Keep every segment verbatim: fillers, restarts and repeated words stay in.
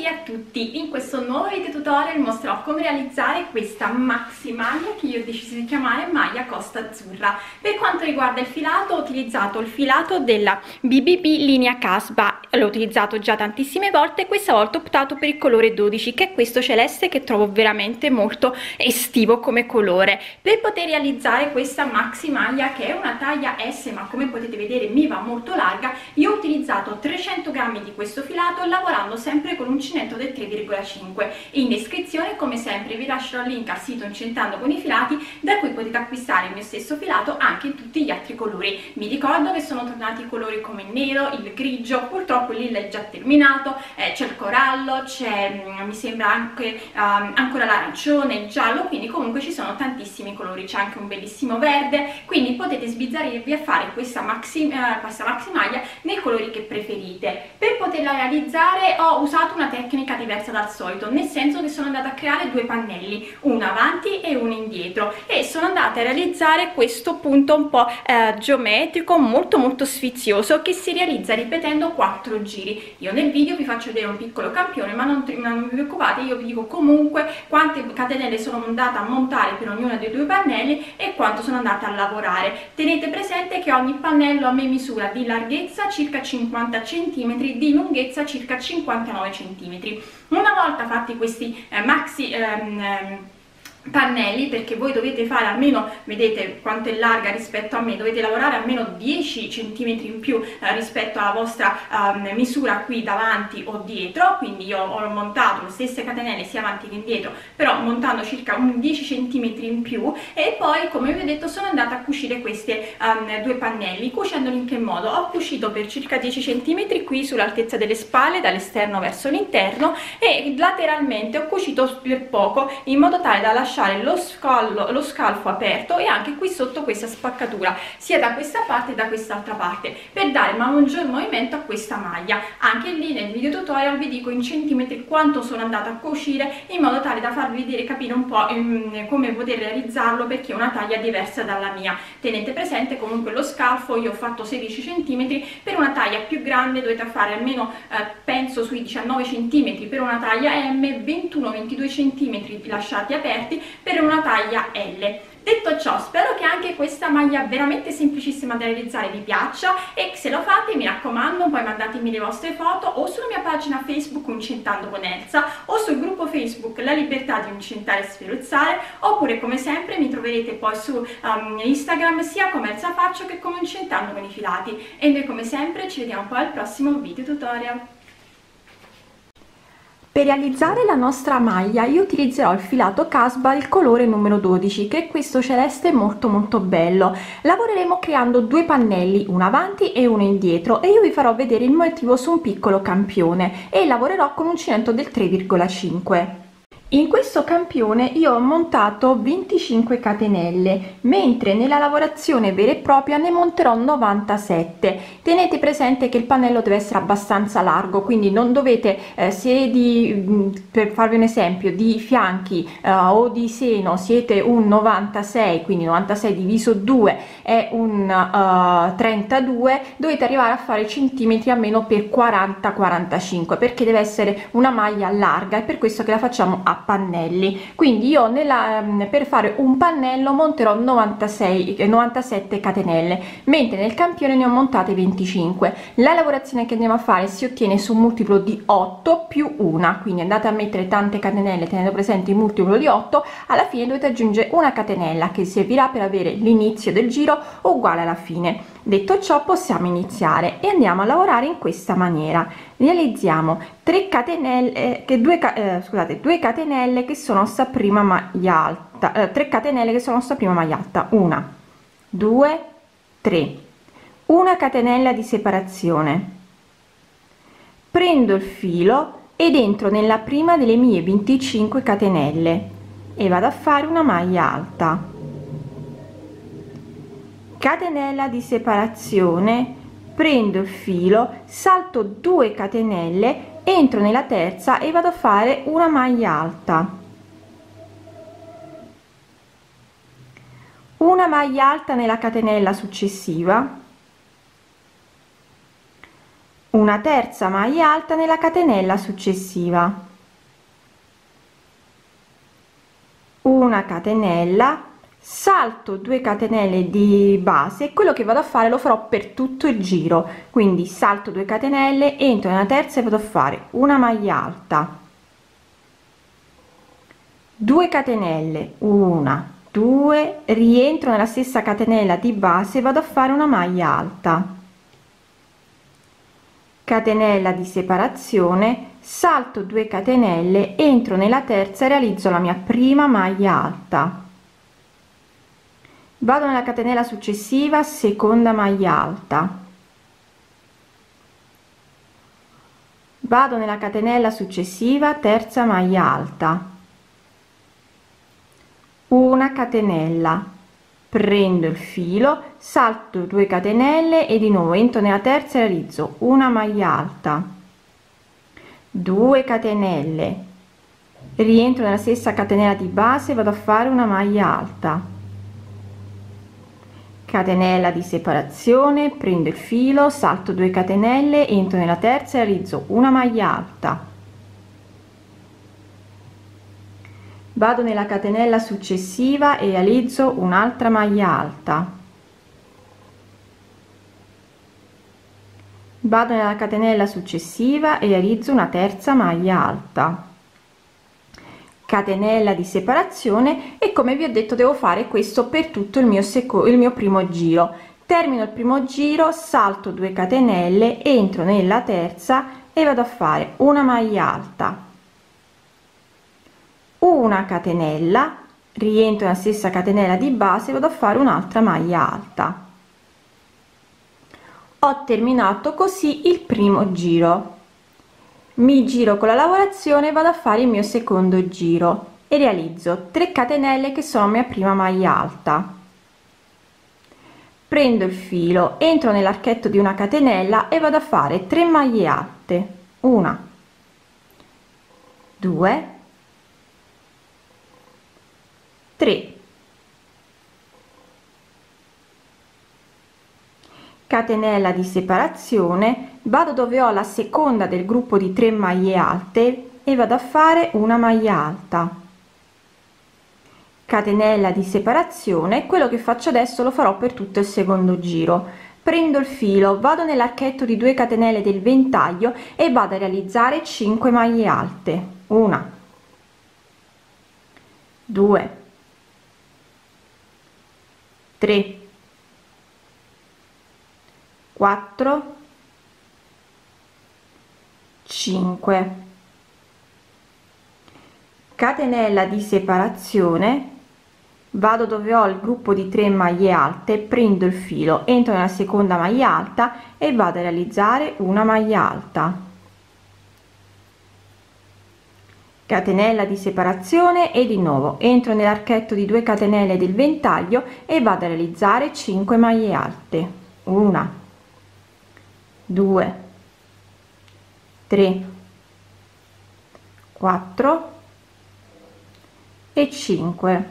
tutti e a tutti, in questo nuovo video tutorial mostrerò come realizzare questa maxi maglia che io ho deciso di chiamare maglia Costa Azzurra. Per quanto riguarda il filato, ho utilizzato il filato della B B B linea Casba, l'ho utilizzato già tantissime volte e questa volta ho optato per il colore dodici, che è questo celeste che trovo veramente molto estivo come colore. Per poter realizzare questa maxi maglia, che è una taglia S ma come potete vedere mi va molto larga, io ho utilizzato trecento grammi di questo filato lavorando sempre con uncinetto del tre virgola cinque. In descrizione come sempre vi lascerò il link al sito Incentando con i filati, da cui potete acquistare il mio stesso filato anche in tutti gli altri colori. Vi ricordo che sono tornati i colori come il nero, il grigio, purtroppo il lilla è già terminato, eh, c'è il corallo, c'è mi sembra anche um, ancora l'arancione, il giallo, quindi comunque ci sono tantissimi colori, c'è anche un bellissimo verde, quindi potete sbizzarrirvi a fare questa maxi, eh, questa maxi maglia nei colori che preferite. Per poterla realizzare ho usato una tecnica diversa dal solito, nel senso che sono andata a creare due pannelli, uno avanti e uno indietro, e sono andata a realizzare questo punto un po' eh, geometrico, molto molto sfizioso, che si realizza ripetendo quattro giri. Io nel video vi faccio vedere un piccolo campione, ma non, non vi preoccupate, io vi dico comunque quante catenelle sono andata a montare per ognuno dei due pannelli e quanto sono andata a lavorare. Tenete presente che ogni pannello a me misura di larghezza circa cinquanta centimetri, di lunghezza circa cinquantanove centimetri. Una volta fatti questi eh, maxi ehm, pannelli, perché voi dovete fare almeno, vedete quanto è larga rispetto a me, dovete lavorare almeno dieci centimetri in più eh, rispetto alla vostra um, misura qui davanti o dietro. Quindi io ho montato le stesse catenelle sia avanti che indietro, però montando circa un dieci centimetri in più, e poi come vi ho detto sono andata a cucire questi um, due pannelli. Cucendoli in che modo? Ho cucito per circa dieci centimetri qui sull'altezza delle spalle dall'esterno verso l'interno, e lateralmente ho cucito per poco in modo tale da lasciare Lo, scallo, lo scalfo aperto, e anche qui sotto questa spaccatura sia da questa parte che da quest'altra parte, per dare maggior movimento a questa maglia. Anche lì nel video tutorial vi dico in centimetri quanto sono andata a cucire, in modo tale da farvi vedere, capire un po' ehm, come poter realizzarlo, perché è una taglia diversa dalla mia. Tenete presente comunque lo scalfo, io ho fatto sedici centimetri, per una taglia più grande dovete fare almeno eh, penso sui diciannove centimetri per una taglia M, ventuno ventidue centimetri lasciati aperti per una taglia L. Detto ciò, spero che anche questa maglia veramente semplicissima da realizzare vi piaccia, e se lo fate mi raccomando poi mandatemi le vostre foto o sulla mia pagina Facebook Incentando con Elsa, o sul gruppo Facebook La Libertà di Incentare e Sferuzzare, oppure come sempre mi troverete poi su um, Instagram sia come Elsa Faccio che come Incentando con i Filati. E noi come sempre ci vediamo poi al prossimo video tutorial. Per realizzare la nostra maglia io utilizzerò il filato Casba il colore numero dodici, che è questo celeste molto molto bello. Lavoreremo creando due pannelli, uno avanti e uno indietro, e io vi farò vedere il motivo su un piccolo campione, e lavorerò con uncinetto del tre virgola cinque. In questo campione io ho montato venticinque catenelle, mentre nella lavorazione vera e propria ne monterò novantasette. Tenete presente che il pannello deve essere abbastanza largo, quindi non dovete, eh, se di, per farvi un esempio, di fianchi eh, o di seno siete un novantasei, quindi novantasei diviso due è un uh, trentadue, dovete arrivare a fare centimetri almeno per quaranta quarantacinque, perché deve essere una maglia larga, e per questo che la facciamo a pannelli. Quindi io nella, per fare un pannello monterò novantasei novantasette catenelle, mentre nel campione ne ho montate venticinque. La lavorazione che andiamo a fare si ottiene su un multiplo di otto più una, quindi andate a mettere tante catenelle tenendo presente il multiplo di otto, alla fine dovete aggiungere una catenella che servirà per avere l'inizio del giro uguale alla fine. Detto ciò possiamo iniziare e andiamo a lavorare in questa maniera. Realizziamo tre catenelle che due eh, scusate due catenelle che sono sta prima maglia alta, eh, tre catenelle che sono sta prima maglia alta, una due tre, una catenella di separazione, prendo il filo ed entro nella prima delle mie venticinque catenelle e vado a fare una maglia alta, catenella di separazione, prendo il filo, salto due catenelle, entro nella terza e vado a fare una maglia alta, una maglia alta nella catenella successiva, una terza maglia alta nella catenella successiva, una catenella, salto due catenelle di base. Quello che vado a fare lo farò per tutto il giro, quindi salto due catenelle, entro nella terza e vado a fare una maglia alta, due catenelle, una, due, rientro nella stessa catenella di base, vado a fare una maglia alta, catenella di separazione, salto due catenelle, entro nella terza e realizzo la mia prima maglia alta, vado nella catenella successiva, seconda maglia alta, vado nella catenella successiva, terza maglia alta, una catenella, prendo il filo, salto due catenelle e di nuovo entro nella terza e realizzo una maglia alta, due catenelle, rientro nella stessa catenella di base, vado a fare una maglia alta, catenella di separazione, prendo il filo, salto due catenelle, entro nella terza e realizzo una maglia alta, vado nella catenella successiva e realizzo un'altra maglia alta, vado nella catenella successiva e realizzo una terza maglia alta, catenella di separazione, e come vi ho detto devo fare questo per tutto il mio secondo il mio primo giro. Termino il primo giro, salto due catenelle, entro nella terza e vado a fare una maglia alta, una catenella, rientro nella stessa catenella di base, vado a fare un'altra maglia alta. Ho terminato così il primo giro, mi giro con la lavorazione, vado a fare il mio secondo giro e realizzo tre catenelle che sono mia prima maglia alta, prendo il filo, entro nell'archetto di una catenella e vado a fare tre maglie alte, una, due, tre, catenella di separazione, vado dove ho la seconda del gruppo di tre maglie alte e vado a fare una maglia alta, catenella di separazione. Quello che faccio adesso lo farò per tutto il secondo giro. Prendo il filo, vado nell'archetto di due catenelle del ventaglio e vado a realizzare cinque maglie alte, una, due, tre, quattro, cinque, catenella di separazione, vado dove ho il gruppo di tre maglie alte, prendo il filo, entro nella seconda maglia alta e vado a realizzare una maglia alta, catenella di separazione e di nuovo entro nell'archetto di due catenelle del ventaglio e vado a realizzare cinque maglie alte, una, due, tre, quattro e cinque,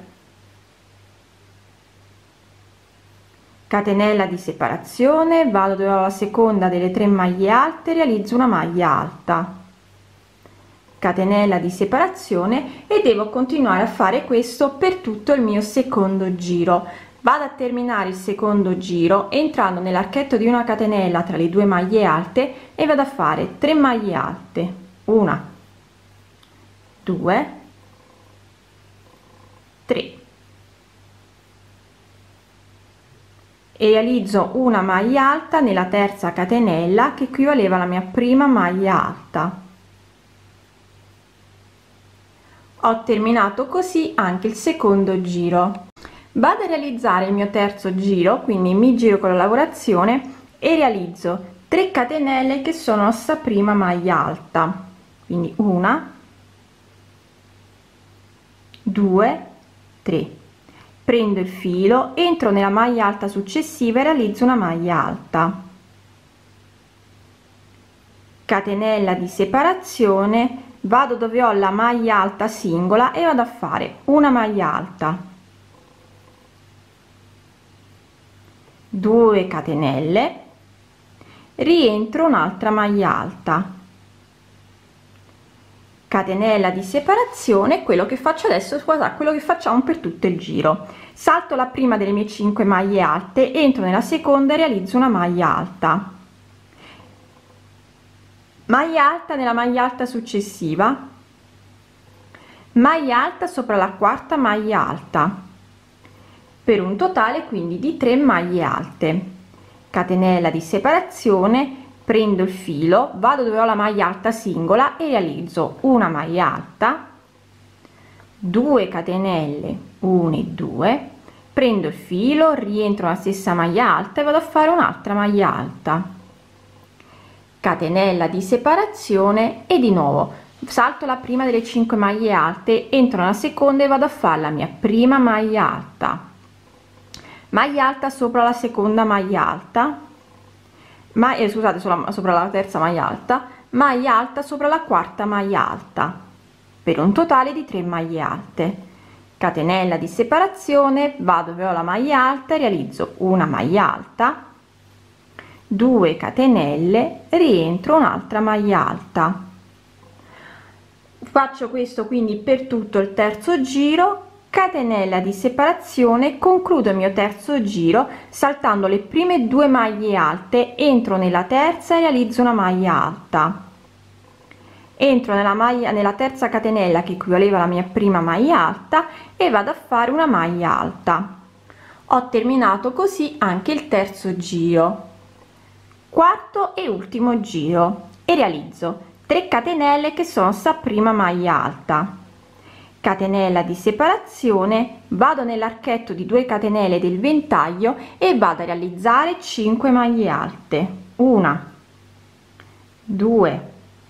catenella di separazione, vado dove ho la seconda delle tre maglie alte, realizzo una maglia alta, catenella di separazione e devo continuare a fare questo per tutto il mio secondo giro. Vado a terminare il secondo giro entrando nell'archetto di una catenella tra le due maglie alte e vado a fare tre maglie alte, una, due, tre, e realizzo una maglia alta nella terza catenella che equivaleva alla mia prima maglia alta. Ho terminato così anche il secondo giro. Vado a realizzare il mio terzo giro, quindi mi giro con la lavorazione e realizzo tre catenelle che sono sta prima maglia alta, quindi una, due, tre, prendo il filo, entro nella maglia alta successiva e realizzo una maglia alta, catenella di separazione, vado dove ho la maglia alta singola e vado a fare una maglia alta, due catenelle, rientro un'altra maglia alta, catenella di separazione, quello che faccio adesso, guardate, quello che facciamo per tutto il giro. Salto la prima delle mie cinque maglie alte, entro nella seconda e realizzo una maglia alta, maglia alta nella maglia alta successiva, maglia alta sopra la quarta maglia alta, per un totale quindi di tre maglie alte, catenella di separazione, prendo il filo, vado dove ho la maglia alta singola e realizzo una maglia alta, due catenelle, uno e due, prendo il filo, rientro nella stessa maglia alta e vado a fare un'altra maglia alta, catenella di separazione e di nuovo salto la prima delle cinque maglie alte, entro nella seconda e vado a fare la mia prima maglia alta, maglia alta sopra la seconda maglia alta, ma eh, scusate, sopra, sopra la terza maglia alta, maglia alta sopra la quarta maglia alta, per un totale di tre maglie alte, catenella di separazione, vado dove ho la maglia alta, realizzo una maglia alta, due catenelle, rientro un'altra maglia alta. Faccio questo quindi per tutto il terzo giro, catenella di separazione, concludo il mio terzo giro saltando le prime due maglie alte, entro nella terza e realizzo una maglia alta, entro nella maglia nella terza catenella che equivaleva alla mia prima maglia alta e vado a fare una maglia alta. Ho terminato così anche il terzo giro, quarto e ultimo giro, e realizzo tre catenelle che sono sta prima maglia alta, catenella di separazione, vado nell'archetto di due catenelle del ventaglio e vado a realizzare cinque maglie alte, una, due,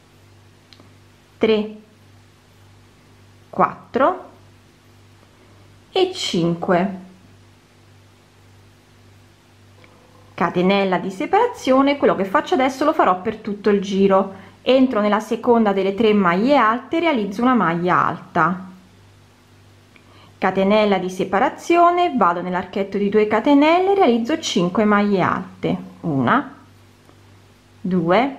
tre, quattro e cinque, catenella di separazione. Quello che faccio adesso lo farò per tutto il giro, entro nella seconda delle tre maglie alte, realizzo una maglia alta, catenella di separazione, vado nell'archetto di due catenelle, realizzo cinque maglie alte, una, due,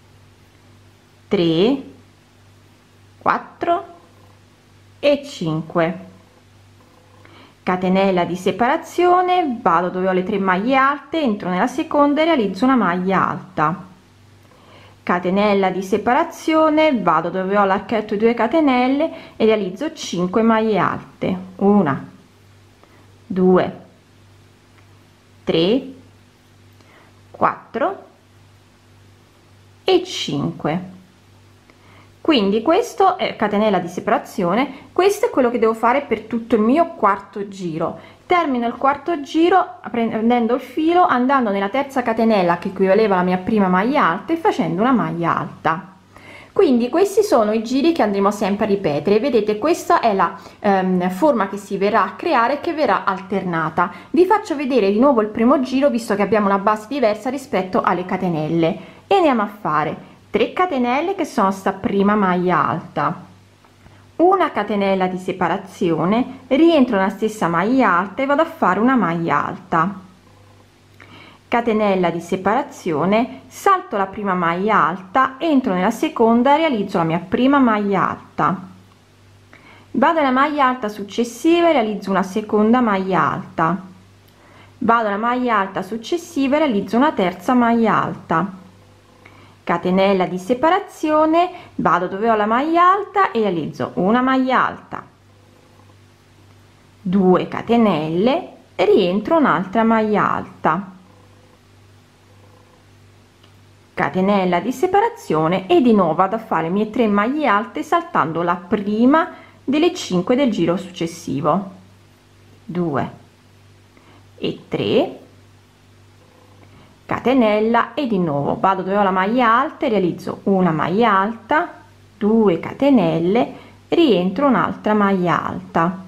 tre, quattro e cinque, catenella di separazione, vado dove ho le tre maglie alte, entro nella seconda e realizzo una maglia alta, catenella di separazione, vado dove ho l'archetto di due catenelle e realizzo cinque maglie alte, una, due, tre, quattro e cinque. Quindi questo è catenella di separazione, questo è quello che devo fare per tutto il mio quarto giro. Termino il quarto giro prendendo il filo, andando nella terza catenella che equivaleva alla mia prima maglia alta e facendo una maglia alta. Quindi questi sono i giri che andremo sempre a ripetere. Vedete, questa è la ehm, forma che si verrà a creare, che verrà alternata. Vi faccio vedere di nuovo il primo giro, visto che abbiamo una base diversa rispetto alle catenelle, e andiamo a fare tre catenelle che sono sta prima maglia alta, una catenella di separazione, rientro nella stessa maglia alta e vado a fare una maglia alta, catenella di separazione, salto la prima maglia alta, entro nella seconda e realizzo la mia prima maglia alta, vado alla maglia alta successiva e realizzo una seconda maglia alta, vado alla maglia alta successiva e realizzo una terza maglia alta, catenella di separazione, vado dove ho la maglia alta e realizzo una maglia alta, due catenelle, rientro un'altra maglia alta, catenella di separazione e di nuovo vado a fare le mie tre maglie alte saltando la prima delle cinque del giro successivo, due e tre, catenella e di nuovo vado dove ho la maglia alta e realizzo una maglia alta, due catenelle, rientro un'altra maglia alta,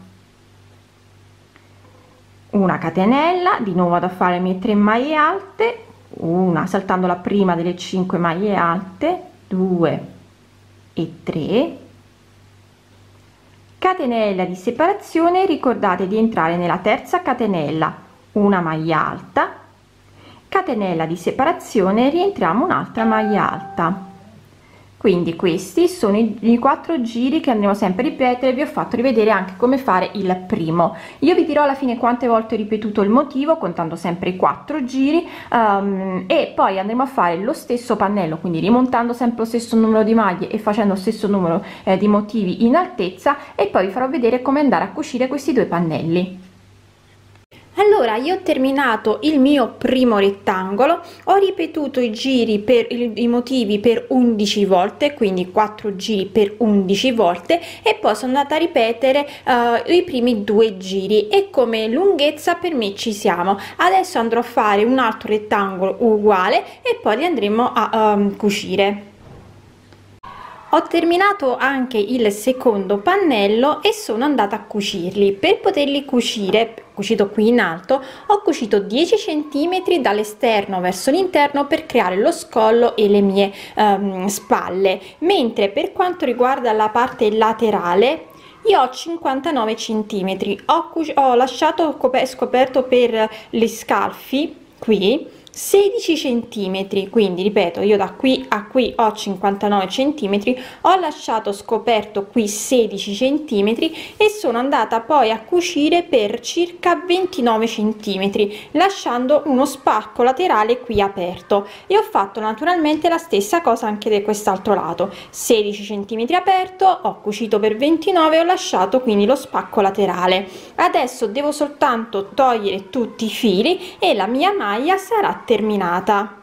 una catenella, di nuovo vado a fare le mie tre maglie alte, una saltando la prima delle cinque maglie alte, due e tre, catenella di separazione, ricordate di entrare nella terza catenella, una maglia alta, catenella di separazione, rientriamo un'altra maglia alta. Quindi questi sono i, i quattro giri che andremo sempre a ripetere. Vi ho fatto rivedere anche come fare il primo. Io vi dirò alla fine quante volte ho ripetuto il motivo, contando sempre i quattro giri, um, e poi andremo a fare lo stesso pannello, quindi rimontando sempre lo stesso numero di maglie e facendo lo stesso numero eh, di motivi in altezza, e poi vi farò vedere come andare a cucire questi due pannelli. Allora, io ho terminato il mio primo rettangolo, ho ripetuto i giri per i motivi per undici volte, quindi quattro giri per undici volte, e poi sono andata a ripetere uh, i primi due giri, e come lunghezza per me ci siamo. Adesso andrò a fare un altro rettangolo uguale e poi li andremo a um, cucire. Ho terminato anche il secondo pannello e sono andata a cucirli. Per poterli cucire, cucito qui in alto, ho cucito dieci centimetri dall'esterno verso l'interno per creare lo scollo e le mie um, spalle, mentre per quanto riguarda la parte laterale io ho cinquantanove centimetri. Ho, ho lasciato scoperto per gli scalfi qui sedici centimetri, quindi ripeto, io da qui a qui ho cinquantanove centimetri, ho lasciato scoperto qui sedici centimetri e sono andata poi a cucire per circa ventinove centimetri, lasciando uno spacco laterale qui aperto, e ho fatto naturalmente la stessa cosa anche da quest'altro lato. Sedici centimetri aperto, ho cucito per ventinove, ho lasciato quindi lo spacco laterale. Adesso devo soltanto togliere tutti i fili e la mia maglia sarà terminata.